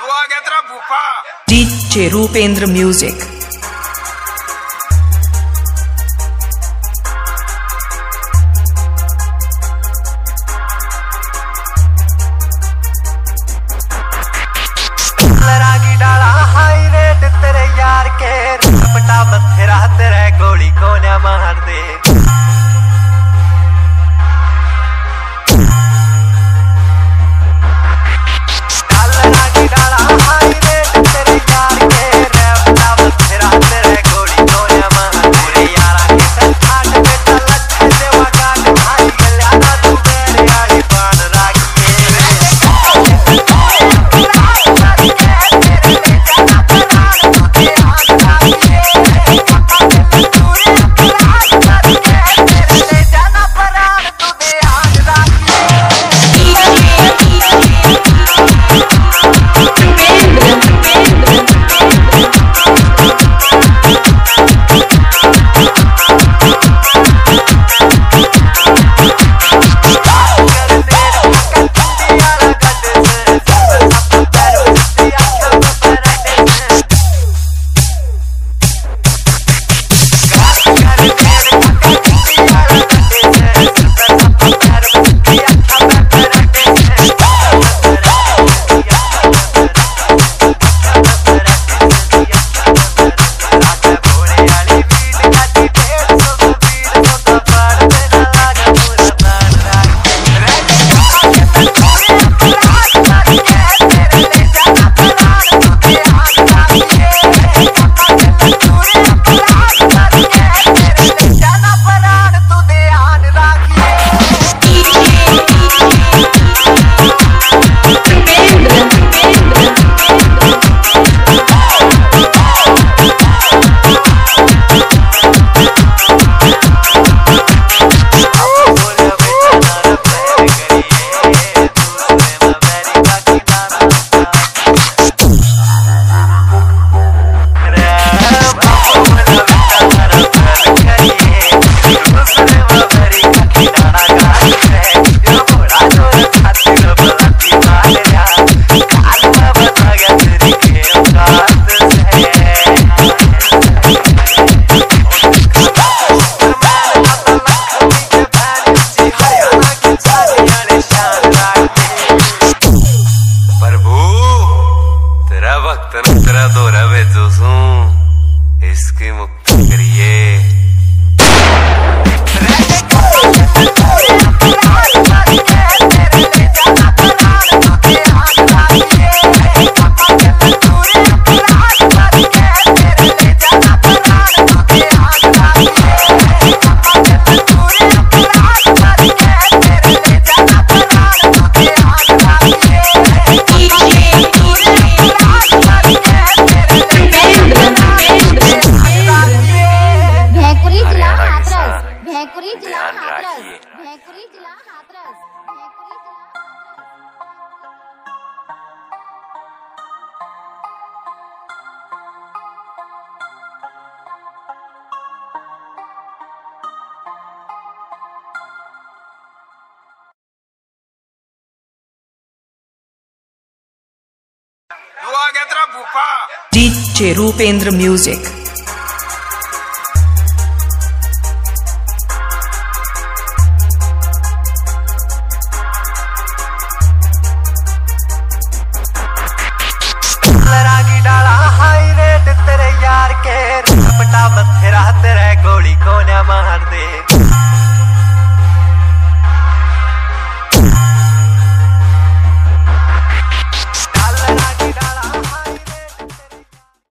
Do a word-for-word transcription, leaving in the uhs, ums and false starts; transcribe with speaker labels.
Speaker 1: D J Rupendra Music.
Speaker 2: डाला high rate तेरे यार के पटा बथेरा तेरे गोली को न मार दे डाला की डाला हाई रेट तेरे यार के पटा बथेरा तेरे गोली को न मार दे यारा के संठाट में तलक देवा काट भाई गल्याना तू मेरे आड़ी बाण राखिए तेरा तो रवे जोसू इसकी मुक्ति करिए
Speaker 1: D J Rupendra Music.